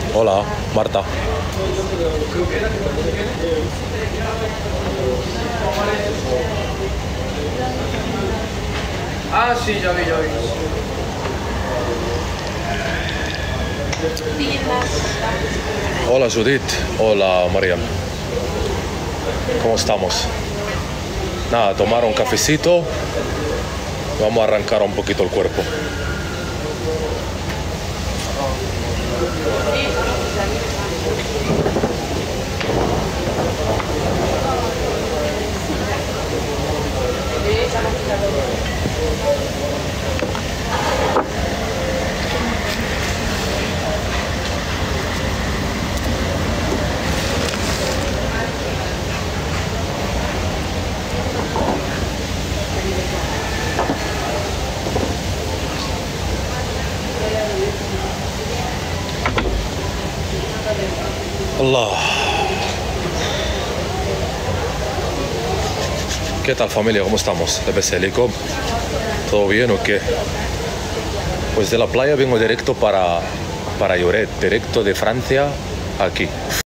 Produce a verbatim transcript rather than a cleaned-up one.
Hola, Marta. Ah, sí, ya vi, ya vi. Hola, Judith. Hola, Mariam. ¿Cómo estamos? Nada, tomar un cafecito. Vamos a arrancar un poquito el cuerpo. Allah. ¿Qué tal, familia? ¿Cómo estamos? ¿Todo bien o qué? Pues de la playa vengo directo para, para Lloret, directo de Francia aquí.